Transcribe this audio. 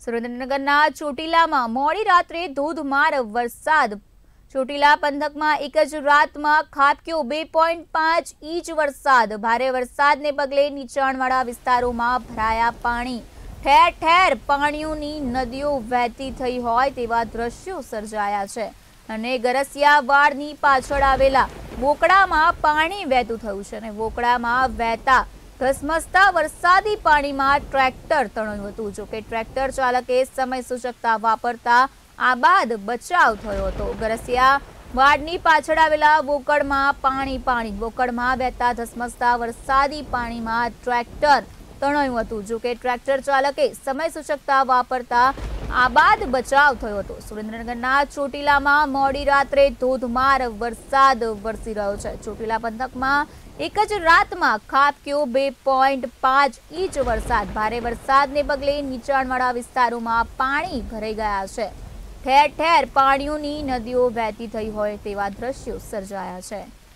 સુરેન્દ્રનગરના ચોટીલામાં મોડી રાત્રે ધોધમાર વરસાદ। ચોટીલા પંથકમાં એક જ રાતમાં ખાબક્યો 2.5 ઇંચ વરસાદ। ભારે વરસાદને પગલે નીચાણવાળા વિસ્તારોમાં ભરાયા પાણી। ઠેર ઠેર પાણીઓની નદીઓ વહેતી થઈ હોય તેવા દ્રશ્યો સર્જાયા છે અને ગરસિયાવાડની પાછળ આવેલા વોકડામાં પાણી વહેતું થયું છે અને વોકડામાં વહેતા ધસમસતા વરસાદી પાણીમાં ટ્રેક્ટર તણાયું હતું। જો કે ટ્રેક્ટર ચાલકે સમય સૂચકતા વાપરતા આબાદ બચાવ થયો હતો। ગરસિયાવાડની પાછળ આવેલા વોકડમાં વોકડમાં વહેતા ધસમસતા વરસાદી પાણીમાં ટ્રેક્ટર તણાયું હતું। જો કે ટ્રેક્ટર ચાલકે સમય સૂચકતા વાપરતા આબાદ બચાવ થયો હતો। સુરેન્દ્રનગરના ચોટીલામાં મોડી રાત્રે ધોધમાર વરસાદ વરસી રહ્યો છે। ચોટીલા પંથકમાં એક જ રાતમાં ખાબક્યો 2.5 ઇંચ વરસાદ। ભારે વરસાદને પગલે નીચાણવાળા વિસ્તારોમાં પાણી ભરાઈ ગયા છે। ઠેર ઠેર પાણીઓની નદીઓ વહેતી થઈ હોય તેવા દ્રશ્યો સર્જાયા છે।